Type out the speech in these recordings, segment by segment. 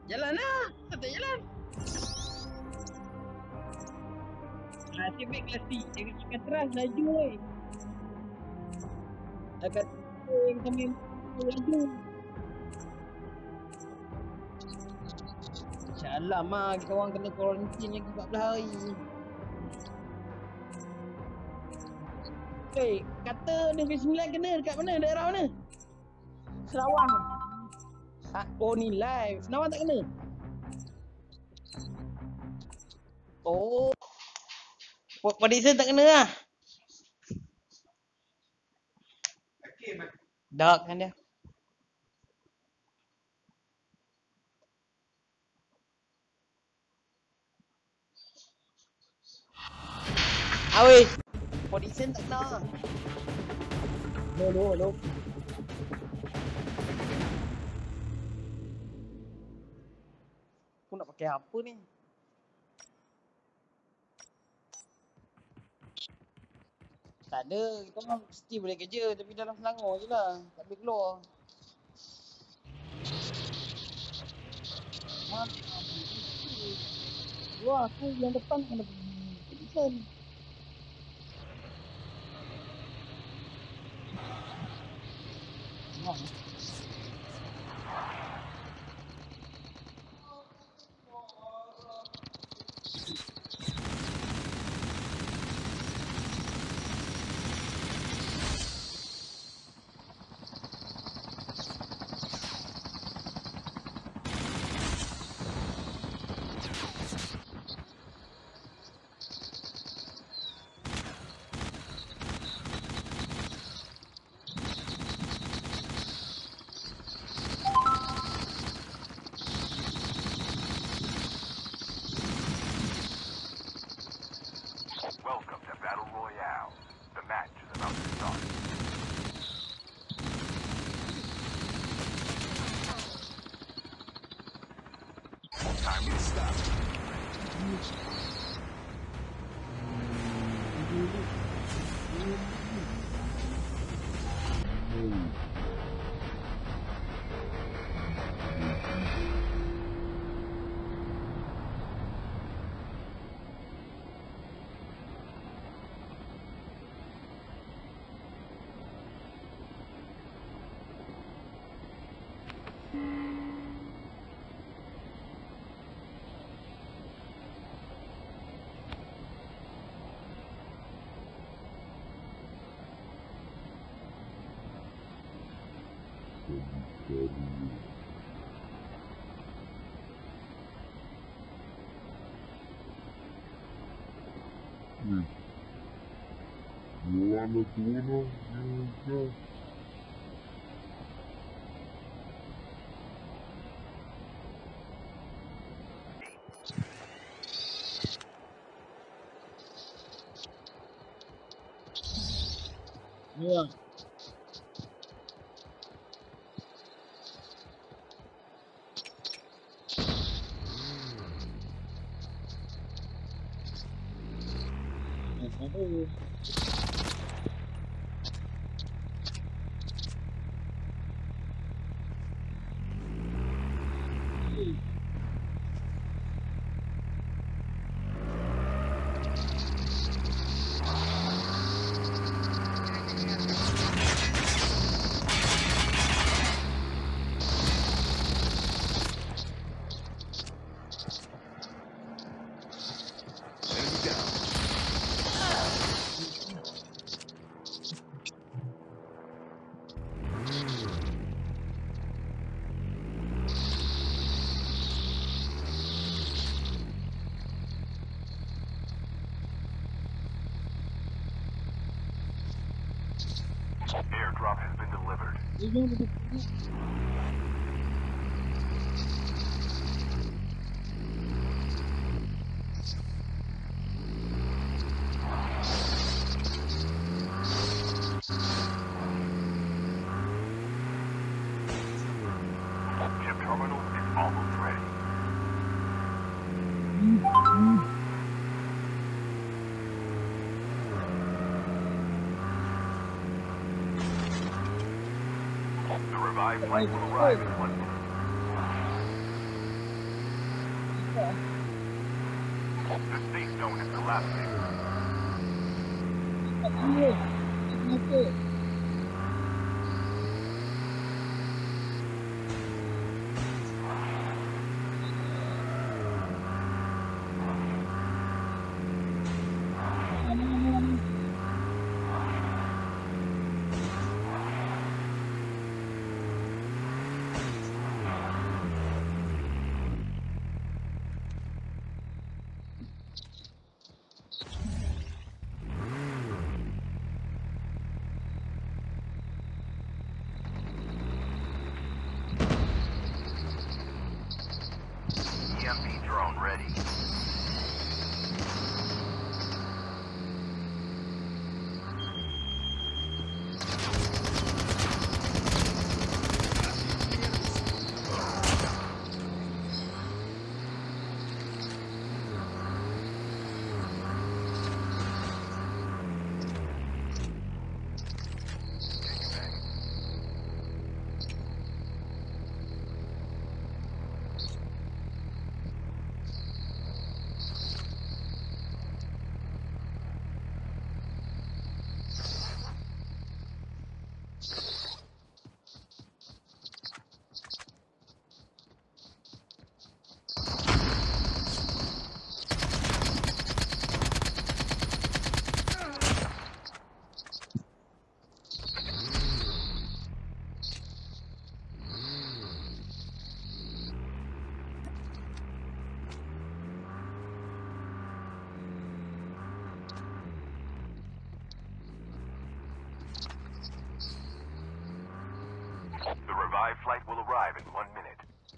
Jalan lah. Tak jalan. Nasib baik klasik. Dia akan terus laju weh. Akan yang kami laju. Insya-Allah mah kita orang kena kuarantin lagi 14 hari. Kata Negeri Sembilan kena dekat mana? Daerah mana? Serawang. Oh ni live. Senawan tak kena? Oh. Padison tak kena lah. Dark kan dia. Awe. Padison tak kena. No. Aku nak pakai apa ni? Tak ada, kita orang mesti boleh kerja tapi dalam Selangor je lah. Tak boleh keluar. Wah, aku yang depan kena pergi Padison. Welcome to Battle Royale. The match is about to start. Time to stop. Joanna Tuna, Yuka. Ya. Airdrop has been delivered. Chip terminal is almost ready. The revived flight will arrive in 1 minute. The safe zone is collapsing. Kenapa? EMP drone ready. The revived flight will arrive in 1 minute.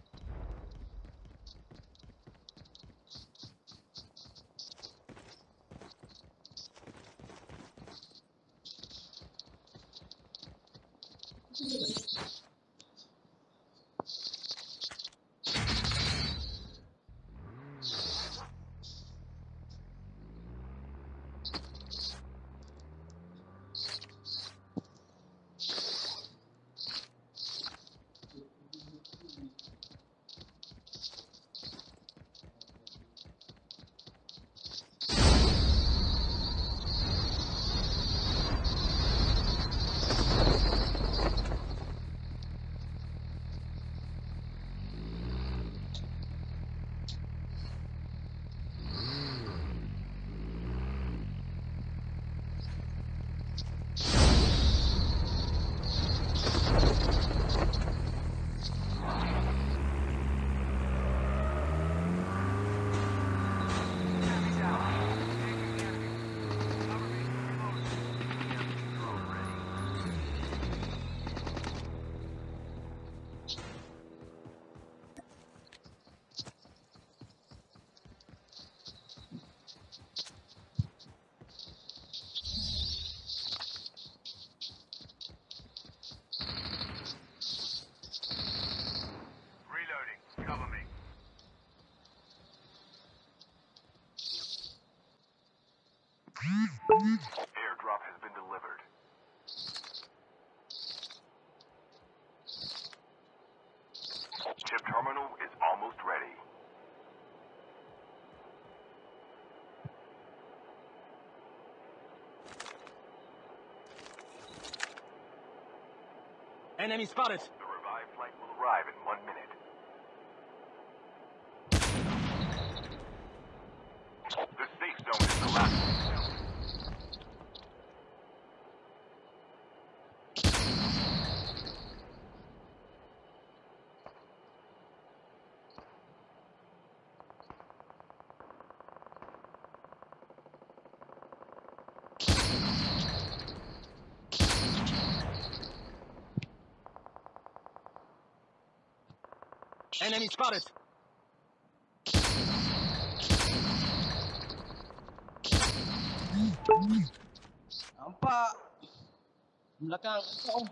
Airdrop has been delivered. Chip terminal is almost ready. Enemy spotted. The revived flight will arrive in 1 minute. The safe zone is collapsing. Enemy spotted. Nampak. Belakang kau.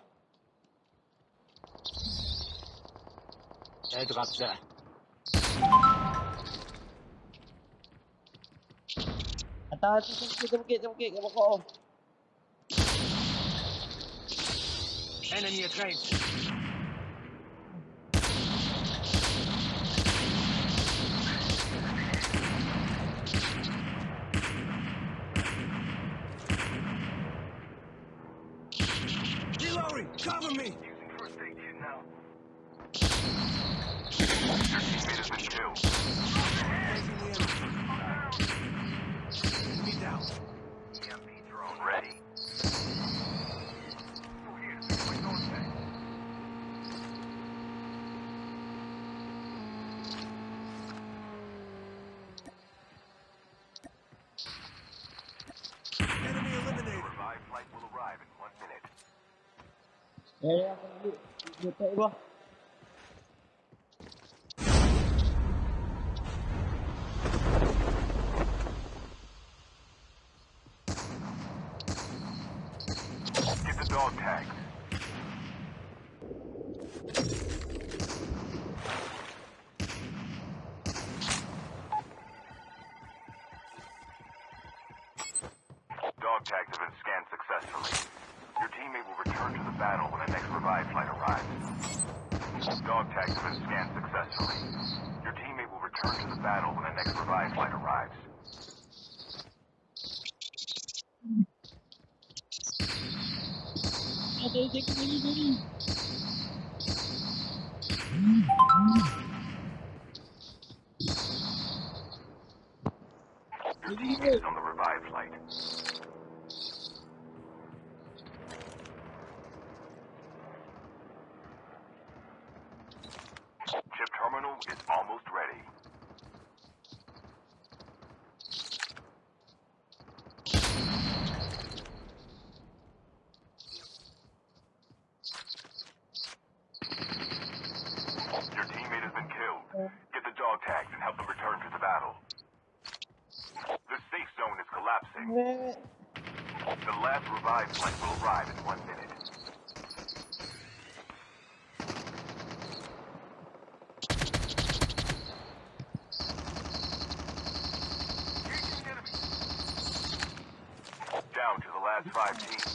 Airdrop there. Atas bukit kat pokok. Enemy at range. Cover me! Using first aid kit now. Your teammate has been killed. Enemy down. EMP drone ready. Go here to pick my dog tag. Enemy eliminated. Revived flight will arrive in 1 minute. Dia tak buah. Get the dog tags. Dog tags have been scanned successfully. Your teammate will return to the battle when the next revived flight arrives. Dog tags have been scanned successfully. Your teammate will return to the battle when the next revived flight arrives. Your teammate is on the revived flight. Chip terminal is almost ready. Your teammate has been killed. Get the dog tags and help them return to the battle. The safe zone is collapsing. The last revived flight will arrive in 1 minute. Down to the last 5 teams.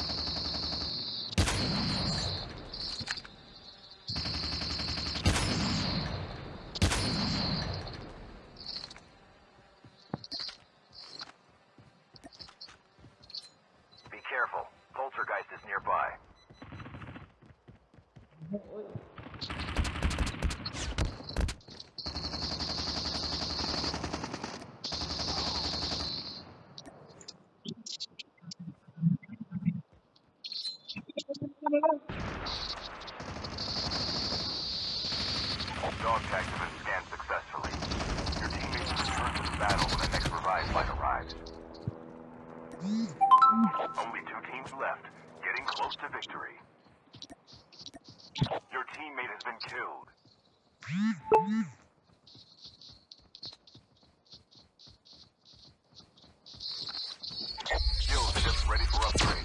Be careful. Poltergeist is nearby. Dog tags have been scanned successfully. Your teammates will return to the battle when the next revived flight arrives. Only 2 teams left, getting close to victory. Your teammate has been killed. Skill chips ready for upgrade.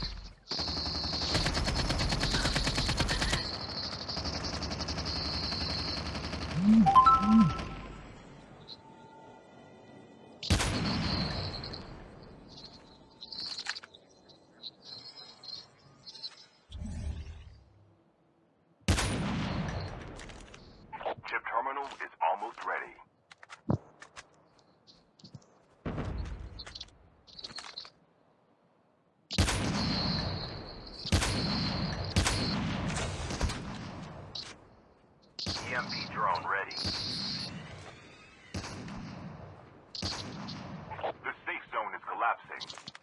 Chip terminal is almost ready. EMP drone ready. The safe zone is collapsing.